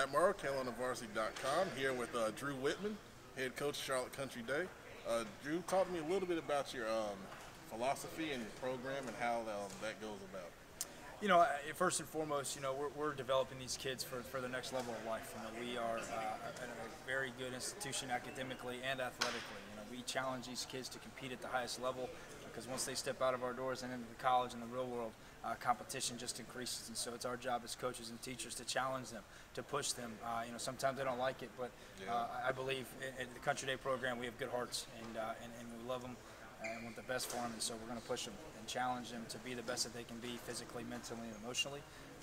Matt Morrow, CarolinaVarsity.com, here with Drew Whitman, head coach of Charlotte Country Day. Drew, talk to me a little bit about your philosophy and your program and how that goes about. First and foremost, we're developing these kids for the next level of life. We are a very good institution academically and athletically. We challenge these kids to compete at the highest level because once they step out of our doors and into the college and the real world, competition just increases. And so it's our job as coaches and teachers to challenge them, to push them. Sometimes they don't like it, but I believe in the Country Day program we have good hearts and we love them and want the best for them, and so we're going to push them and challenge them to be the best that they can be physically, mentally, and emotionally.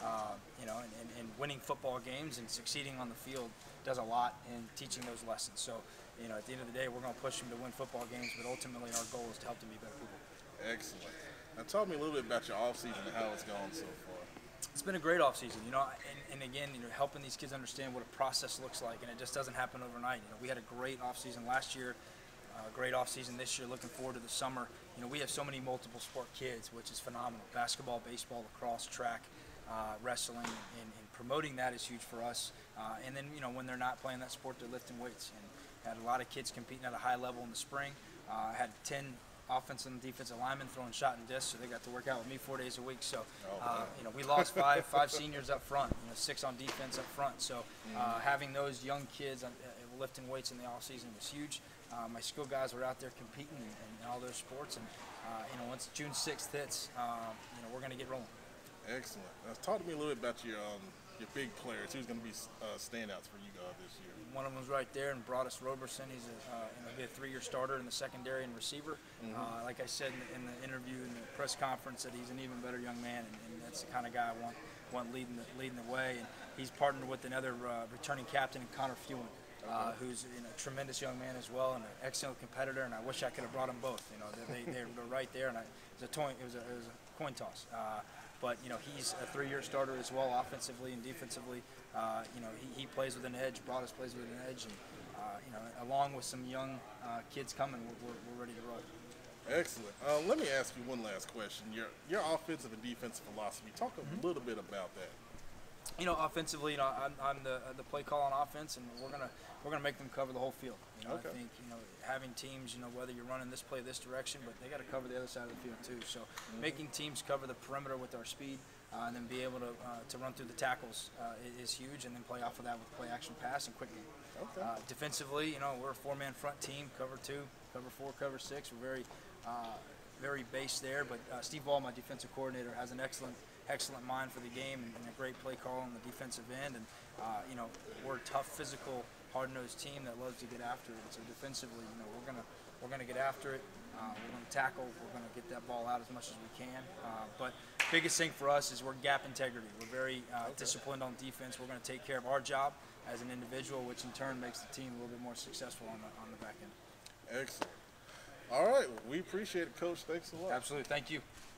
And winning football games and succeeding on the field does a lot in teaching those lessons. So, at the end of the day, we're going to push them to win football games, but ultimately our goal is to help them be better people. Excellent. Now, talk to me a little bit about your offseason and how it's gone so far. It's been a great offseason, and again, helping these kids understand what a process looks like, and it just doesn't happen overnight. We had a great offseason last year. Great off-season this year, looking forward to the summer. We have so many multiple sport kids, which is phenomenal. Basketball, baseball, lacrosse, track, wrestling, and promoting that is huge for us. And then, when they're not playing that sport, they're lifting weights. And had a lot of kids competing at a high level in the spring. Had 10 offensive and defensive linemen throwing shot and disc, so they got to work out with me 4 days a week. So, we lost five seniors up front, 6 on defense up front. So, having those young kids lifting weights in the off-season was huge. My skill guys were out there competing in all those sports, and once June 6th hits, we're going to get rolling. Excellent. Now, talk to me a little bit about your big players. Who's going to be standouts for you this year? One of them's right there, and Broadus Roberson. He's be a 3-year starter in the secondary and receiver. Like I said in the interview in the press conference, that he's an even better young man, and that's the kind of guy I want leading the way. And he's partnered with another returning captain, Connor Fewin. Who's a tremendous young man as well and an excellent competitor, and I wish I could have brought them both. They're right there, and it was a coin toss. But he's a 3-year starter as well, offensively and defensively. He plays with an edge. Broadus plays with an edge, and along with some young kids coming, we're ready to roll. Excellent. Let me ask you one last question. Your offensive and defensive philosophy. Talk a little bit about that. Offensively, I'm the play call on offense, and we're gonna make them cover the whole field. I think having teams, whether you're running this play this direction, but they got to cover the other side of the field too. So making teams cover the perimeter with our speed, and then be able to run through the tackles is huge, and then play off of that with play action pass and quick game. Defensively, we're a 4-man front team, cover 2, cover 4, cover 6. We're very base there, but Steve Ball, my defensive coordinator, has an excellent mind for the game and a great play call on the defensive end. And we're a tough, physical, hard-nosed team that loves to get after it. So defensively, we're gonna get after it. We're gonna tackle. We're gonna get that ball out as much as we can. But biggest thing for us is we're gap integrity. We're very disciplined on defense. We're gonna take care of our job as an individual, which in turn makes the team a little bit more successful on the back end. Excellent. All right, we appreciate it, Coach. Thanks a lot. Absolutely. Thank you.